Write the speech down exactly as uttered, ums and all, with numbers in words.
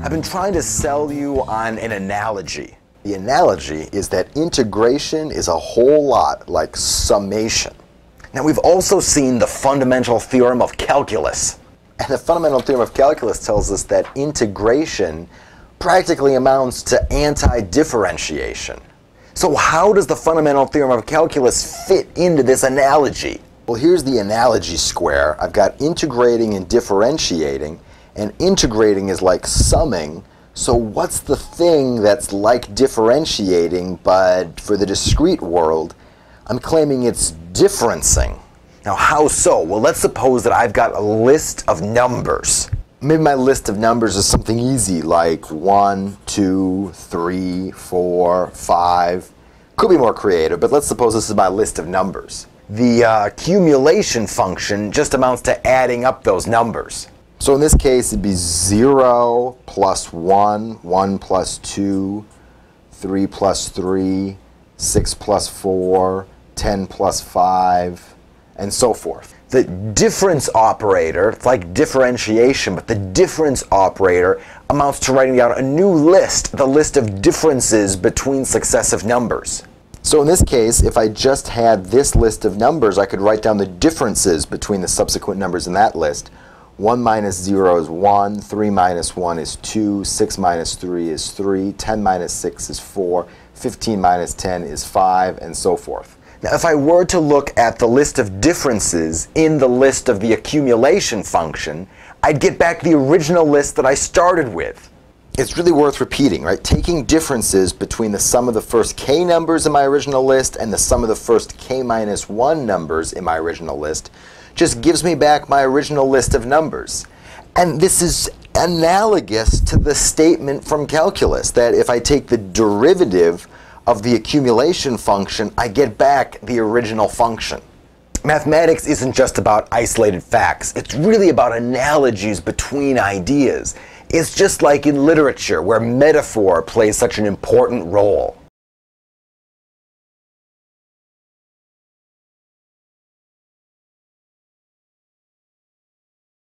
I've been trying to sell you on an analogy. The analogy is that integration is a whole lot like summation. Now, we've also seen the fundamental theorem of calculus. And the fundamental theorem of calculus tells us that integration practically amounts to anti-differentiation. So how does the fundamental theorem of calculus fit into this analogy? Well, here's the analogy square. I've got integrating and differentiating, and integrating is like summing. So what's the thing that's like differentiating, but for the discrete world, I'm claiming it's differencing. Now, how so? Well, let's suppose that I've got a list of numbers. Maybe my list of numbers is something easy, like one, two, three, four, five. Could be more creative, but let's suppose this is my list of numbers. The uh, accumulation function just amounts to adding up those numbers. So in this case, it'd be zero plus one, one plus two, three plus three, six plus four, ten plus five, and so forth. The difference operator, it's like differentiation, but the difference operator amounts to writing down a new list, the list of differences between successive numbers. So in this case, if I just had this list of numbers, I could write down the differences between the subsequent numbers in that list. one minus zero is one, three minus one is two, six minus three is three, ten minus six is four, fifteen minus ten is five, and so forth. Now, if I were to look at the list of differences in the list of the accumulation function, I'd get back the original list that I started with. It's really worth repeating, right? Taking differences between the sum of the first k numbers in my original list and the sum of the first k minus one numbers in my original list just gives me back my original list of numbers. And this is analogous to the statement from calculus that if I take the derivative of the accumulation function, I get back the original function. Mathematics isn't just about isolated facts. It's really about analogies between ideas. It's just like in literature, where metaphor plays such an important role.